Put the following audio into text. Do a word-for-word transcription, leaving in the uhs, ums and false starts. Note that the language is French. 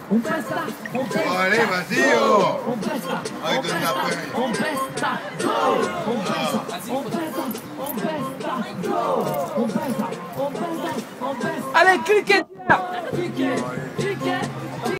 Oh, allez, vas-y, oh. Arrête de taper. Allez, cliquez.